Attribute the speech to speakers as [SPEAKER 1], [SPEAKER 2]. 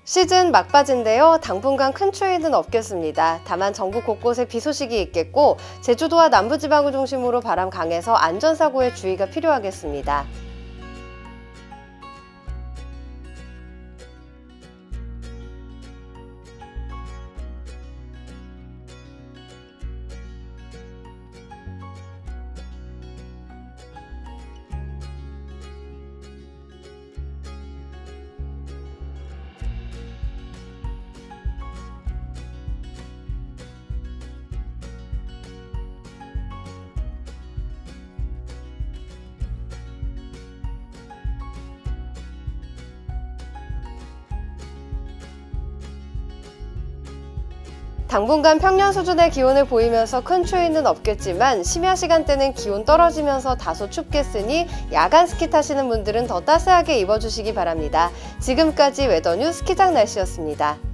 [SPEAKER 1] 시즌 막바지인데요. 당분간 큰 추위는 없겠습니다. 다만 전국 곳곳에 비 소식이 있겠고 제주도와 남부지방을 중심으로 바람 강해서 안전사고에 주의가 필요하겠습니다. 당분간 평년 수준의 기온을 보이면서 큰 추위는 없겠지만 심야 시간대는 기온 떨어지면서 다소 춥겠으니 야간 스키 타시는 분들은 더 따스하게 입어주시기 바랍니다. 지금까지 웨더뉴 스키장 날씨였습니다.